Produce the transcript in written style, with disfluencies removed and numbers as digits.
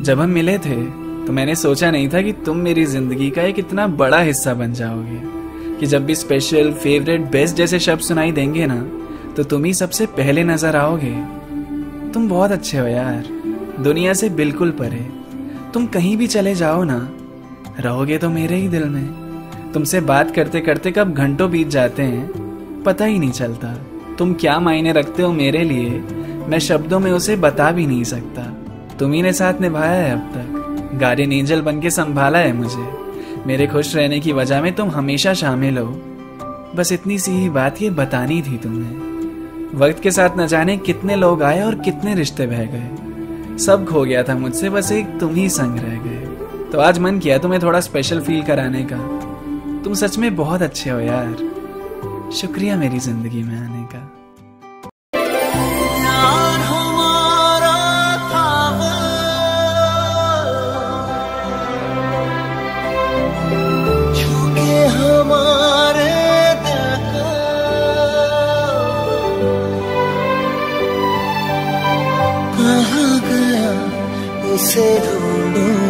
जब हम मिले थे तो मैंने सोचा नहीं था कि तुम मेरी जिंदगी का एक इतना बड़ा हिस्सा बन जाओगे, कि जब भी स्पेशल, फेवरेट, बेस्ट जैसे शब्द सुनाई देंगे ना तो तुम ही सबसे पहले नजर आओगे। तुम बहुत अच्छे हो यार, दुनिया से बिल्कुल परे। तुम कहीं भी चले जाओ ना, रहोगे तो मेरे ही दिल में। तुमसे बात करते करते कब घंटों बीत जाते हैं पता ही नहीं चलता। तुम क्या मायने रखते हो मेरे लिए, मैं शब्दों में उसे बता भी नहीं सकता। तुम्ही ने साथ निभाया है अब तक, गार्डियन एंजल बन के संभाला है मुझे। मेरे खुश रहने की वजह में तुम हमेशा शामिल हो। बस इतनी सी ही बात ये बतानी थी तुम्हें। वक्त के साथ न जाने कितने लोग आए और कितने रिश्ते बह गए। सब खो गया था मुझसे, बस एक तुम ही संग रह गए। तो आज मन किया तुम्हें थोड़ा स्पेशल फील कराने का। तुम सच में बहुत अच्छे हो यार, शुक्रिया मेरी जिंदगी में आने का। कहाँ गया उसे ढूंढूं।